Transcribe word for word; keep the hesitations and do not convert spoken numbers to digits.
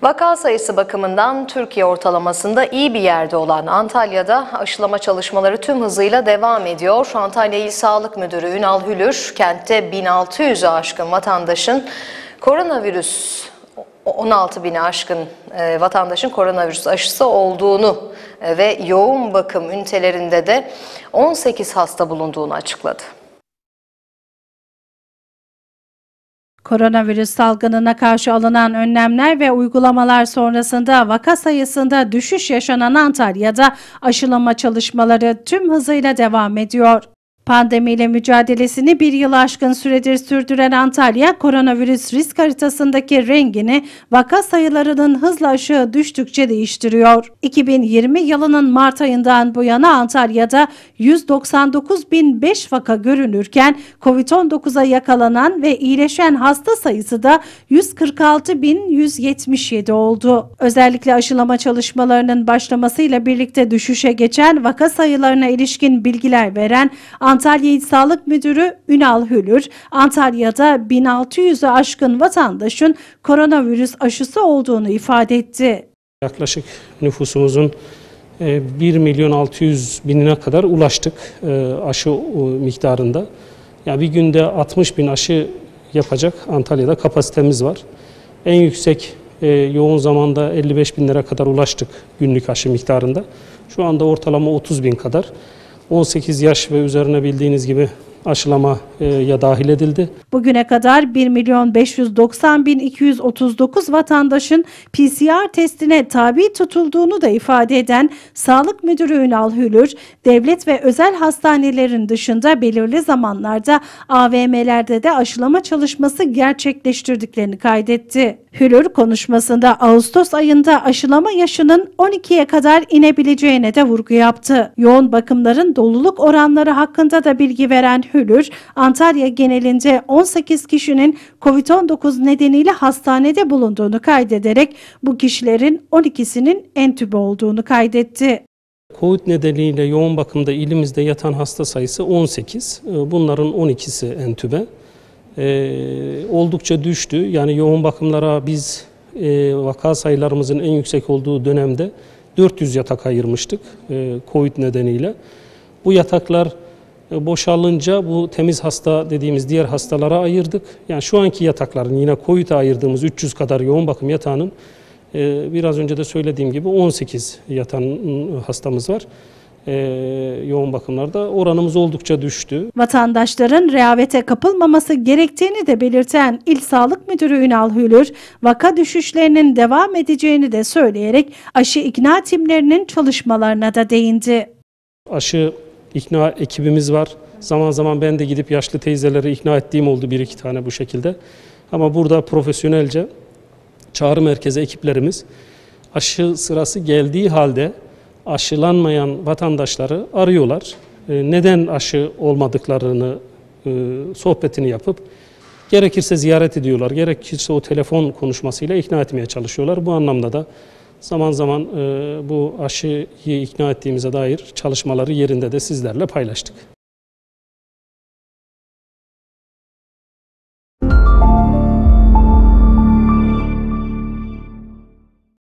Vaka sayısı bakımından Türkiye ortalamasında iyi bir yerde olan Antalya'da aşılama çalışmaları tüm hızıyla devam ediyor. Antalya İl Sağlık Müdürü Ünal Hülür, kentte bin altı yüzü aşkın vatandaşın koronavirüs on altı bini aşkın vatandaşın koronavirüs aşısı olduğunu ve yoğun bakım ünitelerinde de on sekiz hasta bulunduğunu açıkladı. Koronavirüs salgınına karşı alınan önlemler ve uygulamalar sonrasında vaka sayısında düşüş yaşanan Antalya'da aşılama çalışmaları tüm hızıyla devam ediyor. Pandemiyle mücadelesini bir yıl aşkın süredir sürdüren Antalya, koronavirüs risk haritasındaki rengini vaka sayılarının hızla aşağı düştükçe değiştiriyor. iki bin yirmi yılının Mart ayından bu yana Antalya'da yüz doksan dokuz bin beş vaka görünürken kovid on dokuza yakalanan ve iyileşen hasta sayısı da yüz kırk altı bin yüz yetmiş yedi oldu. Özellikle aşılama çalışmalarının başlamasıyla birlikte düşüşe geçen vaka sayılarına ilişkin bilgiler veren Antalya İl Sağlık Müdürü Ünal Hülür, Antalya'da bin altı yüzü aşkın vatandaşın koronavirüs aşısı olduğunu ifade etti. Yaklaşık nüfusumuzun bir milyon altı yüz binine kadar ulaştık aşı miktarında. Yani bir günde altmış bin aşı yapacak Antalya'da kapasitemiz var. En yüksek yoğun zamanda elli beş binlere kadar ulaştık günlük aşı miktarında. Şu anda ortalama otuz bin kadar. on sekiz yaş ve üzerine bildiğiniz gibi aşılamaya dahil edildi. Bugüne kadar bir milyon beş yüz doksan bin iki yüz otuz dokuz vatandaşın P C R testine tabi tutulduğunu da ifade eden Sağlık Müdürü Ünal Hülür, devlet ve özel hastanelerin dışında belirli zamanlarda A V M'lerde de aşılama çalışması gerçekleştirdiklerini kaydetti. Hülür konuşmasında Ağustos ayında aşılama yaşının on ikiye kadar inebileceğine de vurgu yaptı. Yoğun bakımların doluluk oranları hakkında da bilgi veren Hülür, Antalya genelinde on sekiz kişinin kovid on dokuz nedeniyle hastanede bulunduğunu kaydederek bu kişilerin on ikisinin entübe olduğunu kaydetti. Covid nedeniyle yoğun bakımda ilimizde yatan hasta sayısı on sekiz. Bunların on ikisi entübe. Ee, oldukça düştü. Yani yoğun bakımlara biz e, vaka sayılarımızın en yüksek olduğu dönemde dört yüz yatak ayırmıştık e, Covid nedeniyle. Bu yataklar e, boşalınca bu temiz hasta dediğimiz diğer hastalara ayırdık. Yani şu anki yatakların yine Covid'e ayırdığımız üç yüz kadar yoğun bakım yatağının e, biraz önce de söylediğim gibi on sekiz yatan hastamız var. Ee, yoğun bakımlarda oranımız oldukça düştü. Vatandaşların rehavete kapılmaması gerektiğini de belirten İl Sağlık Müdürü Ünal Hülür, vaka düşüşlerinin devam edeceğini de söyleyerek aşı ikna timlerinin çalışmalarına da değindi. Aşı ikna ekibimiz var. Zaman zaman ben de gidip yaşlı teyzeleri ikna ettiğim oldu bir iki tane bu şekilde. Ama burada profesyonelce çağrı merkezi ekiplerimiz aşı sırası geldiği halde aşılanmayan vatandaşları arıyorlar. Neden aşı olmadıklarını sohbetini yapıp gerekirse ziyaret ediyorlar. Gerekirse o telefon konuşmasıyla ikna etmeye çalışıyorlar. Bu anlamda da zaman zaman bu aşıyı ikna ettiğimize dair çalışmaları yerinde de sizlerle paylaştık.